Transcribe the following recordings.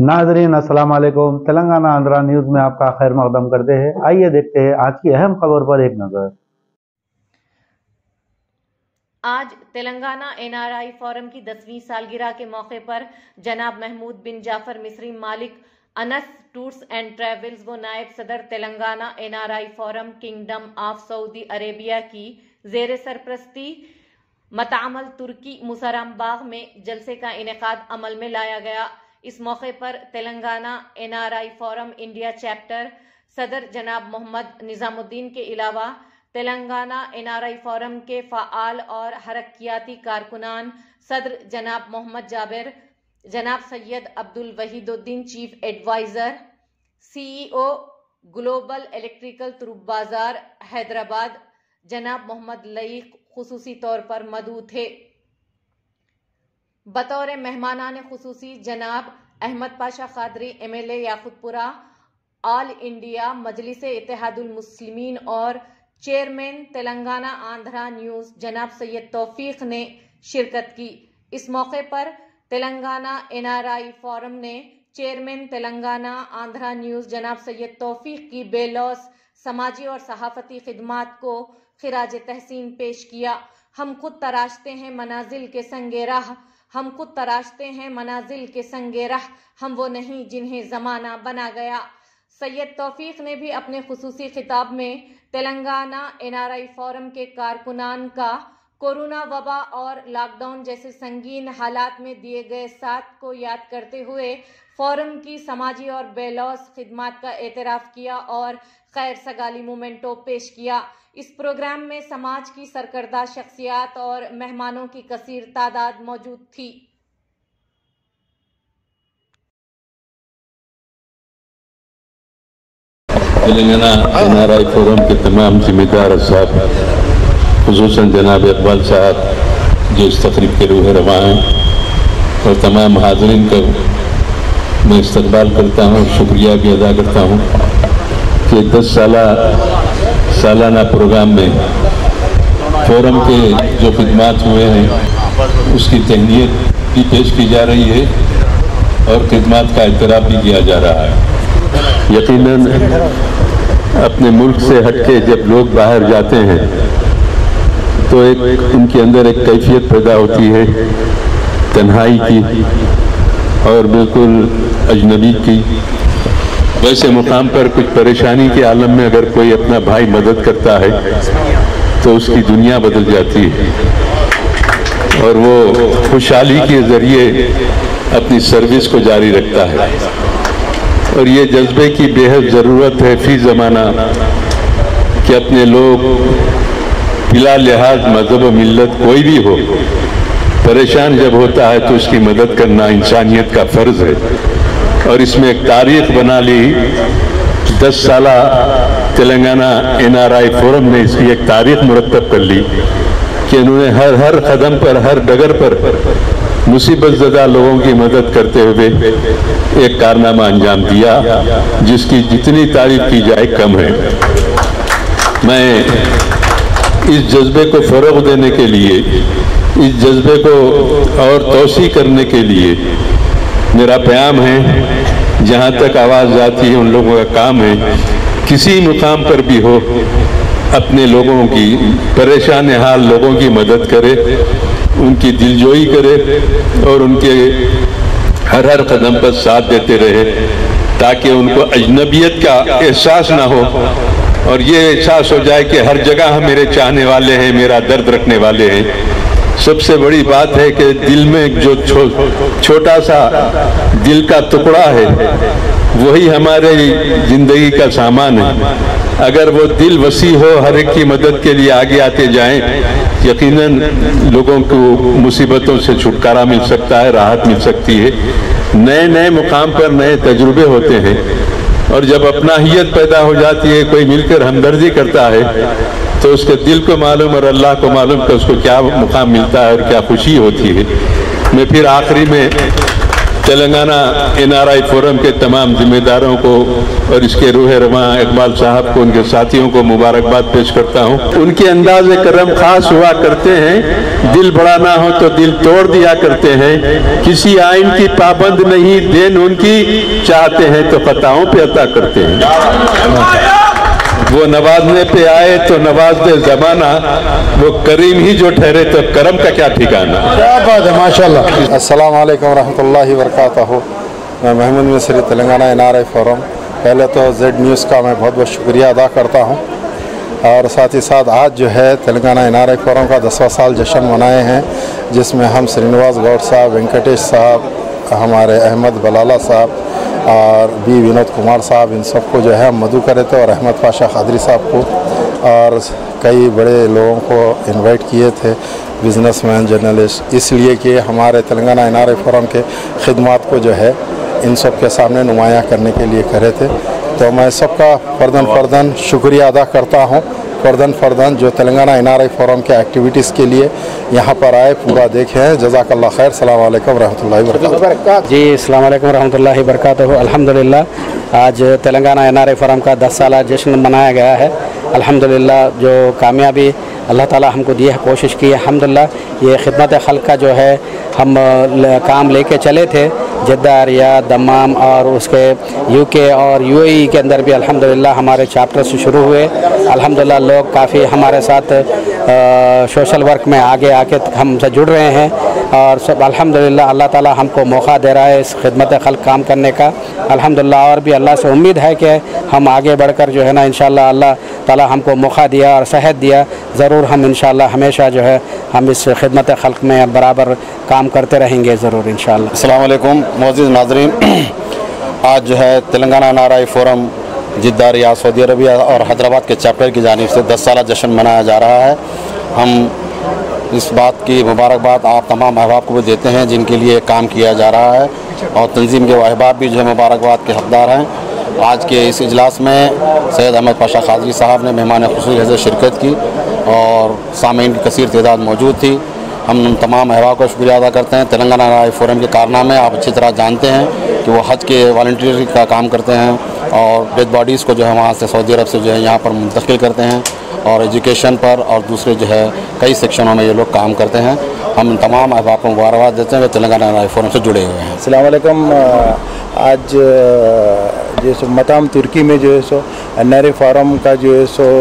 नाजरीन अस्सलाम वालेकुम। तेलंगाना आंध्रा न्यूज़ में आपका खैर मकदम करते हैं। आइए देखते हैं आज की अहम खबर पर एक नज़र। आज तेलंगाना एनआरआई फोरम की 10वीं सालगिरह के मौके पर जनाब महमूद बिन जाफर मिस्री मालिक अनस टूर्स एंड ट्रेवल्स व नायब सदर Telangana NRI forum kingdom of Saudi Arabia की जेर सरप्रस्ती मतामल तुर्की मुसराम बाग में जलसे का इनेकाद अमल में लाया गया। इस मौके पर Telangana NRI forum India chapter सदर जनाब मोहम्मद निजामुद्दीन के अलावा तेलंगाना एनआरआई फोरम के फ़ाआल और हरकियाती कारकुनान सदर जनाब मोहम्मद जाबिर, जनाब Syed Abdul Waheeduddin chief adviser, CEO global electrical तुरुब बाजार हैदराबाद जनाब मोहम्मद लईक खुसूसी तौर पर मौजूद थे। बतौर मेहमानान खुसूसी जनाब Ahmed Pasha Quadri MLA Yakutpura, all India Majlis Ittehadul Muslimeen और चेयरमैन तेलंगाना आंध्रा न्यूज़ जनाब सैयद तौफीक ने शिरकत की। इस मौके पर तेलंगाना एनआरआई फोरम ने चेयरमैन तेलंगाना आंध्रा न्यूज़ जनाब सैयद तौफीक की बेलौस समाजी और सहाफ़ती खिदमात को खिराज तहसीन पेश किया। हम खुद तराशते हैं मनाजिल के संगे राह, हम खुद तराशते हैं मनाजिल के संगे राह, हम वो नहीं जिन्हें ज़माना बना गया। सैयद तौफीक ने भी अपने खुसूसी खिताब में तेलंगाना एनआरआई फोरम के कारकुनान का कोरोना वबा और लॉकडाउन जैसे संगीन हालात में दिए गए साथ को याद करते हुए फोरम की समाजी और बेलौस खिदमात का एतराफ़ किया और खैर सगाली मोमेंटो पेश किया। इस प्रोग्राम में समाज की सरकर्दा शख्सियात और मेहमानों की कसीर तादाद मौजूद थी। तेलंगाना एनआरआई फोरम के तमाम जिम्मेदार साहब, खुसूसन जनाब इकबाल साहब जो इस तकरीब के रूह रवा हैं, और तमाम हाज़रीन का मैं इस्तकबाल करता हूँ, शुक्रिया भी अदा करता हूँ कि 10 सालाना प्रोग्राम में फोरम के जो खिदमात हुए हैं उसकी तहनीत भी पेश की जा रही है और खिदमात का एतराफ़ भी किया जा रहा है। यकीनन अपने मुल्क से हटके जब लोग बाहर जाते हैं तो एक उनके अंदर एक कैफियत पैदा होती है तन्हाई की और बिल्कुल अजनबी की। वैसे मुकाम पर कुछ परेशानी के आलम में अगर कोई अपना भाई मदद करता है तो उसकी दुनिया बदल जाती है और वो खुशहाली के ज़रिए अपनी सर्विस को जारी रखता है। और ये जज्बे की बेहद ज़रूरत है फी ज़माना कि अपने लोग बिला लिहाज मज़हब व मिल्लत कोई भी हो, परेशान जब होता है तो उसकी मदद करना इंसानियत का फ़र्ज़ है। और इसमें एक तारीख बना ली, 10 साला तेलंगाना एनआरआई फोरम ने इसकी एक तारीख मुरतब कर ली कि उन्होंने हर कदम पर, हर डगर पर मुसीबत ज़दा लोगों की मदद करते हुए एक कारनामा अंजाम दिया जिसकी जितनी तारीफ की जाए कम है। मैं इस जज्बे को फ़रोग़ देने के लिए, इस जज्बे को और तौसी करने के लिए मेरा प्याम है, जहाँ तक आवाज़ जाती है उन लोगों का काम है किसी मुकाम पर भी हो अपने लोगों की, परेशान हाल लोगों की मदद करे, उनकी दिलजोई करे और उनके हर कदम पर साथ देते रहे ताकि उनको अजनबियत का एहसास ना हो और ये एहसास हो जाए कि हर जगह मेरे चाहने वाले हैं, मेरा दर्द रखने वाले हैं। सबसे बड़ी बात है कि दिल में जो छोटा सा दिल का टुकड़ा है वही हमारे ज़िंदगी का सामान है। अगर वो दिल वसी हो, हर एक की मदद के लिए आगे आते जाएं, यकीनन लोगों को मुसीबतों से छुटकारा मिल सकता है, राहत मिल सकती है। नए नए मुकाम पर नए तजुर्बे होते हैं और जब अपनाहियत पैदा हो जाती है, कोई मिलकर हमदर्दी करता है तो उसके दिल को मालूम और अल्लाह को मालूम कि उसको क्या मुकाम मिलता है और क्या खुशी होती है। मैं फिर आखिरी में तेलंगाना NRI फोरम के तमाम जिम्मेदारों को और इसके रूह रवां इकबाल साहब को, उनके साथियों को मुबारकबाद पेश करता हूँ। उनके अंदाज करम खास हुआ करते हैं, दिल बड़ा ना हो तो दिल तोड़ दिया करते हैं, किसी आइन की पाबंद नहीं, देन उनकी चाहते हैं तो खताओं पे अता करते हैं। वो नवाजने पे आए तो नवाज दे जमाना, वो करीम ही जो ठहरे तो करम का क्या ठिकाना। क्या बात है, माशाल्लाह। अस्सलाम वालेकुम रहमतुल्लाहि वबरकातुहू। मैं महमूद मिस्री, तेलंगाना NRI फोरम। पहले तो Z न्यूज़ का मैं बहुत बहुत शुक्रिया अदा करता हूँ, और साथ ही साथ आज जो है तेलंगाना NRI फोरम का 10वां साल जश्न मनाए हैं, जिसमें हम श्रीनिवास गौड़ साहब, वेंकटेश साहब, हमारे अहमद बलाला साहब और बी विनोद कुमार साहब, इन सबको जो है हम मधु करे थे, और अहमद पाशा खादरी साहब को, और कई बड़े लोगों को इनवाइट किए थे, बिजनेसमैन, जर्नलिस्ट, इसलिए कि हमारे तेलंगाना NRI फोरम के खिदमात को जो है इन सब के सामने नुमायाँ करने के लिए करे थे। तो मैं सबका फ़र्दन शुक्रिया अदा करता हूँ, फ़र्दन जो तेलंगाना NRI फोरम के एक्टिविटीज़ के लिए यहाँ पर आए, पूरा देखे हैं। जज़ाकल्लाह खैर। अस्सलाम वालेकुम रहमतुल्लाहि वबरकातुहू। जी, अस्सलाम वालेकुम रहमतुल्लाहि वबरकातुहू। अल्हम्दुलिल्लाह आज तेलंगाना NRI फोरम का 10 साला जश्न मनाया गया है। अल्हम्दुलिल्लाह जो कामयाबी अल्लाह ताला हमको दी है, कोशिश की है, अल्हम्दुलिल्लाह ये खिदमत खल्क का जो है हम काम लेके चले थे जद्दा, रियाद, दम्माम और उसके UK और UAE के अंदर भी अल्हम्दुलिल्लाह हमारे चैप्टर्स शुरू हुए। अल्हम्दुलिल्लाह लोग काफ़ी हमारे साथ सोशल वर्क में आगे आके हमसे जुड़ रहे हैं, और सब अल्हम्दुलिल्लाह अल्लाह ताला हमको मौका दे रहा है इस खिदमत खल्क काम करने का अल्हम्दुलिल्लाह। और भी अल्लाह से उम्मीद है कि हम आगे बढ़कर जो है ना इंशाअल्लाह अल्लाह ताला हमको मौका दिया और सेहत दिया, ज़रूर हम इंशाअल्लाह हमेशा जो है हम इस खिदमत खल्क में बराबर काम करते रहेंगे ज़रूर इंशाअल्लाह। अस्सलाम वालेकुम मोअज़्ज़िज़ नाज़रीन, आज जो है Telangana NRI forum Jeddah, Riyadh, Saudi Arabia और हैदराबाद के चैप्टर की जानिब से 10 साला जश्न मनाया जा रहा है। हम इस बात की मुबारकबाद आप तमाम अहबाब को भी देते हैं जिनके लिए काम किया जा रहा है, और तंजीम के अहबाब भी जो है मुबारकबाद के हकदार हैं। आज के इस इजलास में सैयद अहमद पाशा खादरी साहब ने मेहमान खुसूसी हैसियत शिरकत की, और सामीन की कसीर तादाद मौजूद थी। हम तमाम अहबाब का शुक्रिया अदा करते हैं। तेलंगाना NRI फोरम के कारनामे आप अच्छी तरह जानते हैं कि वो हज के वॉलंटियर का काम करते हैं, और डेड बॉडीज़ को जो है वहाँ से सऊदी अरब से जो है यहाँ पर मुंतकिल करते हैं, और एजुकेशन पर और दूसरे जो है कई सेक्शनों में ये लोग काम करते हैं। हम तमाम अहबाब को मुबारकबाद देते हैं, वे तेलंगाना NRI फोरम से जुड़े हुए हैं। अस्सलाम वालेकुम। आज जो सो मताम तुर्की में जो है सो NRI फोरम का जो है सो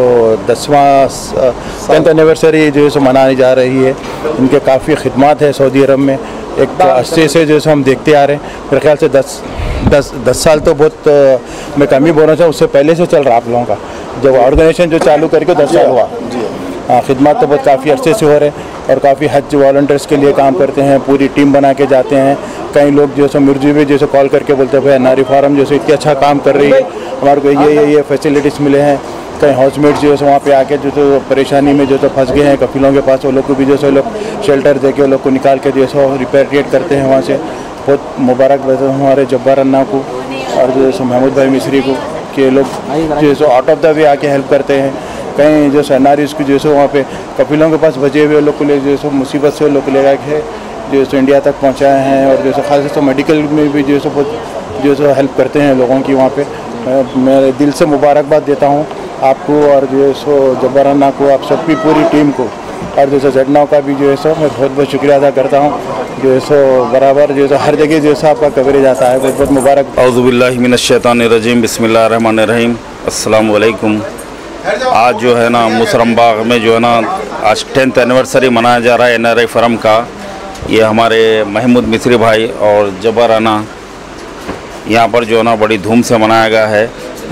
10th एनिवर्सरी जो है सो मनाई जा रही है। इनके काफ़ी खिदमात है सऊदी अरब में, एक अच्छे से जो है हम देखते आ रहे हैं। मेरे ख्याल से 10 साल तो बहुत मैं कम ही बोलना चाहूँ, उससे पहले से चल रहा आप लोगों का, जब ऑर्गेनाइजेशन जो चालू करके 10 साल हुआ। हाँ, खिदमत तो बहुत काफ़ी अच्छे से हो रहे हैं, और काफ़ी हज वॉलंटियर्स के लिए काम करते हैं, पूरी टीम बना के जाते हैं। कई लोग जो है मिर्जी भी जैसे कॉल करके बोलते हैं भाई NRI फोरम जो है इतनी अच्छा काम कर रही है, हमारे को ये फैसिलिटीज़ मिले हैं। कई हाउसमेट्स जो है वहाँ पे आके जो तो परेशानी में जो तो फंस गए हैं कफीलों के पास, वो लोग को भी जो है लोग शेल्टर दे के वो लोग को निकाल के जो है रिपेट्रिएट करते हैं वहाँ से। बहुत मुबारक हमारे जब्बार अन्ना को और जो है महमूद भाई मिस्री को, कि लोग जो है आउट ऑफ द वे आके हेल्प करते हैं। कहीं जो NRIs की जो है वहाँ पे कफीलों के पास बचे हुए लोग को ले जो है मुसीबत से लोग ले गए जो है इंडिया तक पहुँचाए हैं, और जो है खास तो मेडिकल में भी जो है बहुत जो है हेल्प करते हैं लोगों की वहाँ पे। मैं दिल से मुबारकबाद देता हूँ आपको, और जो है जब्बार अन्ना को, आप सबकी पूरी टीम को, और जो है ZNOW का भी जो है मैं बहुत बहुत शुक्रिया अदा करता हूँ। जो है बराबर जो है हर जगह जो है आपका कवरेज आता है, बहुत बहुत मुबारक। औज़ु बिल्लाहि मिनश शैतानिर रजीम, बिस्मिल्लाहिर रहमानिर रहीम, अस्सलामु अलैकुम। आज जो है ना मुसरम बाग में जो है ना आज 10th एनिवर्सरी मनाया जा रहा है NRI फोरम का। ये हमारे महमूद मिस्री भाई और जब्बार अन्ना यहाँ पर जो है ना बड़ी धूम से मनाया गया है।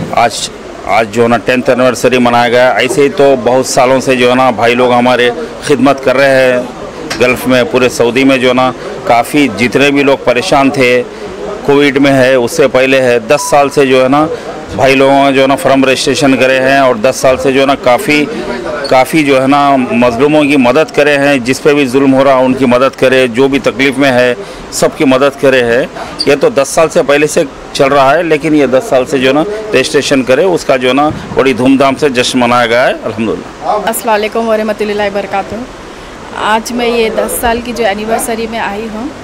आज जो है ना 10th एनिवर्सरी मनाया गया। ऐसे ही तो बहुत सालों से जो है ना भाई लोग हमारे खिदमत कर रहे हैं गल्फ़ में, पूरे सऊदी में जो है ना काफ़ी जितने भी लोग परेशान थे, कोविड में है, उससे पहले है, 10 साल से जो है ना भाई लोगों ने जो है ना फॉर्म रजिस्ट्रेशन करे हैं, और 10 साल से जो है ना काफ़ी जो है ना मज़लूमों की मदद करे हैं, जिस पे भी जुल्म हो रहा है उनकी मदद करे, जो भी तकलीफ़ में है सबकी मदद करे है। ये तो 10 साल से पहले से चल रहा है, लेकिन ये 10 साल से जो है ना रजिस्ट्रेशन करे उसका जो है ना बड़ी धूमधाम से जश्न मनाया गया है अल्हम्दुलिल्लाह। अस्सलाम वालेकुम व रहमतुल्लाहि व बरकातुहू। आज मैं ये 10 साल की जो एनिवर्सरी में आई हूँ,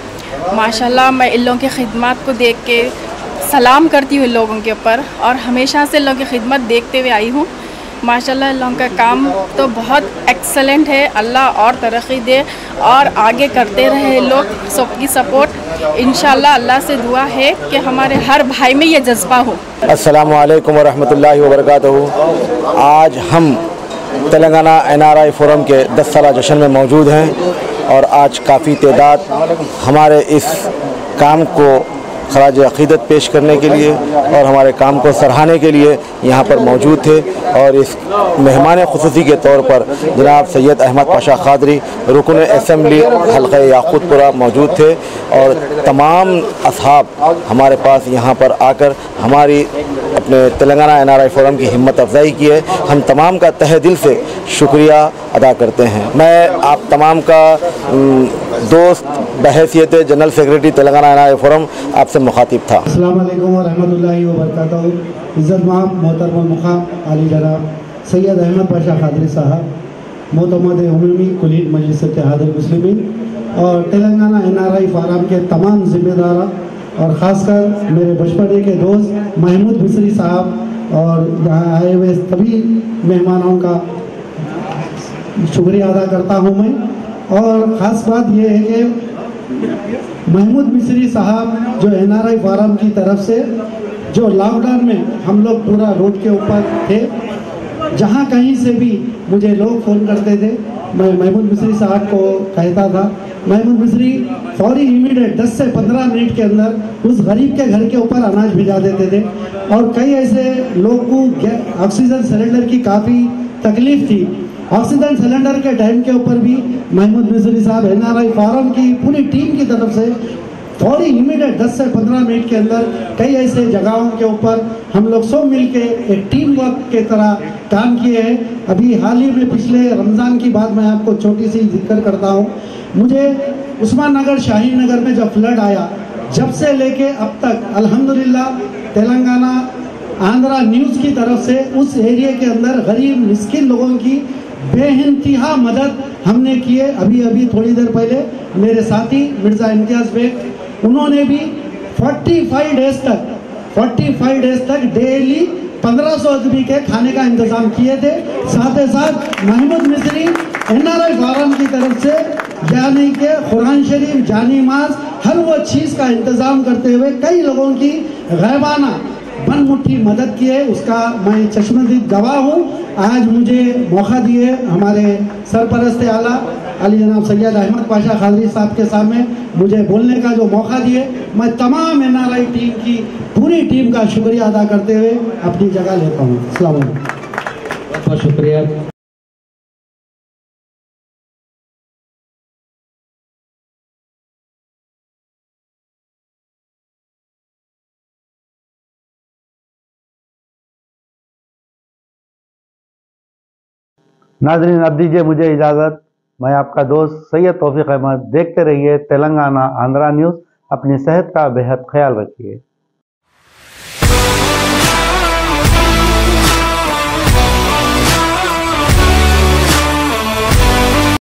माशाल्लाह मैं इन लोगों की खिदमत को देख के सलाम करती हूँ इन लोगों के ऊपर, और हमेशा से इन लोगों की खिदमत देखते हुए आई हूँ। माशाल्लाह इन लोगों का काम तो बहुत एक्सेलेंट है। अल्लाह और तरक्की दे और आगे करते रहे लोग, सबकी सपोर्ट। इंशाल्लाह अल्लाह से दुआ है कि हमारे हर भाई में ये जज्बा हो। अस्सलामु अलैकुम वरहमतुल्लाहि वबरकातुहू। आज हम तेलंगाना NRI फोरम के 10 साला जश्न में मौजूद हैं और आज काफ़ी तादाद हमारे इस काम को खराज अक़ीदत पेश करने के लिए और हमारे काम को सराहने के लिए यहाँ पर मौजूद थे। और इस मेहमान ख़ुसूसी के तौर पर जनाब सैयद अहमद पाशा ख़ादरी रुकन असम्बली हल्क़ा याक़ूतपुरा मौजूद थे और तमाम असहाब हमारे पास यहाँ पर आकर हमारी अपने तेलंगाना NRI फोरम की हिम्मत अफजाई की है। हम तमाम का तहे दिल से शुक्रिया अदा करते हैं। मैं आप तमाम का दोस्त बहैसियत general secretary Telangana NRI forum आपसे मुखातिब था। अस्सलाम वालेकुम वरहमतुल्लाहि वबरकातुहू। इज़्ज़त माब मोहतरम मुक़ाम आली जनाब सैयद अहमद पाशा ख़ादरी साहब, मोतमद उमूमी कुलीन मजलिस इत्तेहादुल मुस्लिमीन और तेलंगाना NRI फोरम के तमाम ज़िम्मेदार और ख़ासकर मेरे बचपने के दोस्त महमूद मिस्री साहब और यहाँ आए हुए सभी मेहमानों का शुक्रिया अदा करता हूँ मैं। और ख़ास बात यह है कि महमूद मिस्री साहब जो NRI फोरम की तरफ से जो लॉकडाउन में हम लोग पूरा रोड के ऊपर थे, जहाँ कहीं से भी मुझे लोग फ़ोन करते थे, मैं महमूद मिस्री साहब को कहता था। महमूद मिस्री फौरी इमीडिएट 10 से 15 मिनट के अंदर उस गरीब के घर के ऊपर अनाज भिजा देते थे। और कई ऐसे लोग को ऑक्सीजन सिलेंडर की काफ़ी तकलीफ थी। ऑक्सीजन सिलेंडर के टाइम के ऊपर भी महमूद मिस्री साहब NRI फोरम की पूरी टीम की तरफ से फौरी इमीडिएट 10 से 15 मिनट के अंदर कई ऐसे जगहों के ऊपर हम लोग सब मिलके एक टीम वर्क के तरह काम किए हैं। अभी हाल ही में पिछले रमज़ान की बात मैं आपको छोटी सी जिक्र करता हूँ। मुझे उस्मान नगर शाहीन नगर में जब फ्लड आया, जब से लेके अब तक अल्हम्दुलिल्लाह तेलंगाना आंध्रा न्यूज़ की तरफ से उस एरिया के अंदर गरीब मिस्किन लोगों की बेइंतहा मदद हमने किए। अभी थोड़ी देर पहले मेरे साथी मिर्ज़ा इम्तियाज़ बेग, उन्होंने भी 45 डेज तक डेली 1500 आदमी के खाने का इंतज़ाम किए थे। साथ ही साथ महमूद मिस्री NRI फोरम की तरफ से यानी कि कुरान शरीफ, जानी माज, हर वो चीज़ का इंतज़ाम करते हुए कई लोगों की गैबाना बन मुट्ठी मदद की है, उसका मैं चश्मदीद गवाह हूँ। आज मुझे मौका दिए हमारे सरपरस्त आला अली जनाब सैयद अहमद पाशा ख़ादरी साहब के सामने मुझे बोलने का जो मौका दिए, मैं तमाम NRI टीम की पूरी टीम का शुक्रिया अदा करते हुए अपनी जगह लेता हूँ। अस्सलाम वालेकुम। बहुत बहुत शुक्रिया। नाज़रीन, अब दीजिए मुझे इजाज़त। मैं आपका दोस्त सैयद तौफीक अहमद। देखते रहिए तेलंगाना आंध्रा न्यूज़। अपनी सेहत का बेहद ख्याल रखिए।